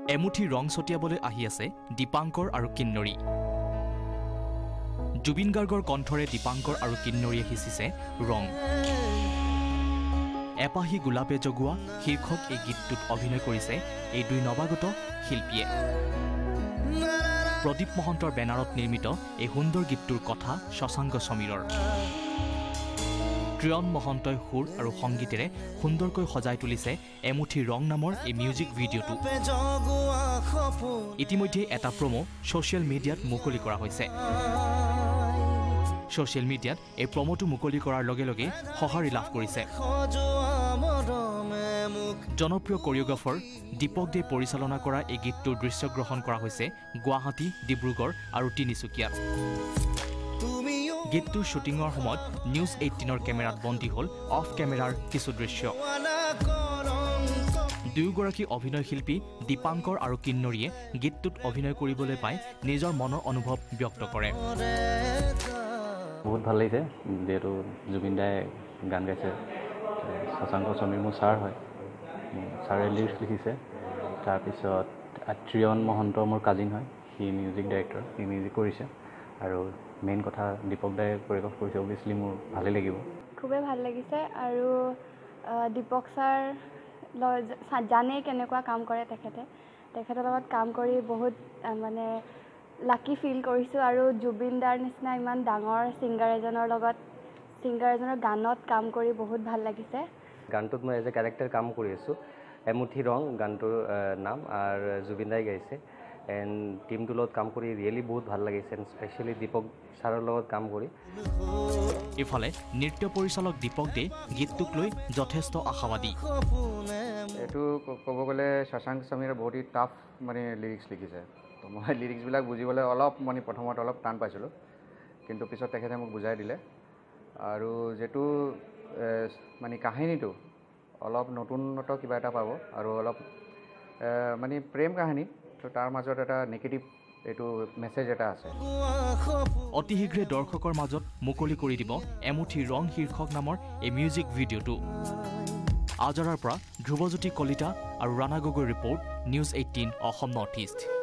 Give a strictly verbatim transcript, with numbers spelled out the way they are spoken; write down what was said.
এমুঠি ৰং ছটিয়াবলৈ আহি আছে দীপাংকৰ আৰু কিন্নৰী। জুবিন গাৰ্গৰ কণ্ঠৰে দীপাংকৰ আৰু কিন্নৰীয়ে সিঁচিছে ৰং। এপাহি গোলাপে জগোৱা শীৰ্ষক এই গীতটোত অভিনয় কৰিছে এই দুই নৱাগত শিল্পীয়ে। প্ৰদীপ মহন্তৰ বেনাৰত নিৰ্মিত এই সুন্দৰ গীতটোৰ কথা শশাংক সমীৰৰ। ত্ৰিয়ন মহন্তই সুৰ আৰু সংগীতেৰে সুন্দৰকৈ সজাই তুলিছে এমুঠি ৰং নামৰ এই মিউজিক ভিডিঅ'টো। ইতিমধ্যে এটা প্ৰমো ছ'চিয়েল মিডিয়াত মুকলি কৰা হৈছে। ছ'চিয়েল মিডিয়াত এই প্ৰমোটো মুকলি কৰাৰ লগে লগে সঁহাৰি লাভ কৰিছে। জনপ্ৰিয় কোৰিঅ'গ্ৰাফাৰ দীপক দে পৰিচালনা কৰা এই গীতটোৰ দৃশ্যগ্ৰহণ কৰা হৈছে গুৱাহাটী, ডিব্ৰুগড় আৰু তিনিচুকীয়াত। গীতটোৰ শ্বুটিঙৰ সময়ত নিউজ এইটিনৰ কেমেৰাত বন্দী হ'ল অফ কেমেৰাৰ কিছু দৃশ্য। দুয়োগৰাকী অভিনয় শিল্পী দীপাংকৰ আৰু কিন্নৰীয়ে গীতটোত অভিনয় কৰিবলৈ পাই নিজৰ মনৰ অনুভৱ ব্যক্ত কৰে। বহুত ভাল লাগিছে, যিহেতু জুবিন দাই গান গাইছে। শশাংক সমীৰ মোৰ ছাৰ হয়, ছাৰে লিৰিক্স লিখিছে। তাৰপিছত ত্ৰিয়ন মহন্ত মোৰ কাজিন হয়, সি মিউজিক ডাইৰেক্টৰ, সি মিউজিক কৰিছে। আৰু মেইন কথা দীপক দাই কোৰিঅ'গ্ৰাফ কৰিছে, অভিয়াছলি মোৰ ভালেই লাগিব। খুবেই ভাল লাগিছে আৰু দীপক ছাৰ জানে কেনেকুৱা কাম কৰে তেখেতে। তেখেতৰ লগত কাম কৰি বহুত মানে লাকি ফিল কৰিছোঁ। আৰু জুবিন দাৰ নিচিনা ইমান ডাঙৰ ছিংগাৰ এজনৰ লগত ছিংগাৰ এজনৰ গানত কাম কৰি বহুত ভাল লাগিছে। গানটোত মই এজ এ কেৰেক্টাৰ কাম কৰি আছোঁ। এমুঠি ৰং গানটোৰ নাম, আৰু জুবিন দাই গাইছে। এণ্ড টিমটোৰ লগত কাম কৰি ৰিয়েলি বহুত ভাল লাগিছে, এণ্ড স্পেচিয়েলি দীপক ছাৰৰ লগত কাম কৰি। ইফালে নৃত্য পৰিচালক দীপক দে গীতটোক লৈ যথেষ্ট আশাবাদী। এইটো ক'ব গ'লে শশাংক সমীৰে বহুত টাফ মানে লিৰিক্স লিখিছে। তো মই লিৰিক্সবিলাক বুজিবলৈ অলপ মানে প্ৰথমত অলপ টান পাইছিলোঁ, কিন্তু পিছত তেখেতে মোক বুজাই দিলে। আৰু যিটো মানে কাহিনীটো অলপ নতুনত্ব কিবা এটা পাব, আৰু অলপ মানে প্ৰেম কাহিনী, তো তাৰ মাজত এটা নিগেটিভ এইটো মেছেজ এটা আছে। অতি শীঘ্ৰে দৰ্শকৰ মাজত মুকলি কৰি দিব এমুঠি ৰং শীৰ্ষক নামৰ এই মিউজিক ভিডিঅ'টো। আজাৰাৰ পৰা ধ্ৰুৱজ্যোতি কলিতা আৰু Rana Gogoi report, news eighteen Assam north east.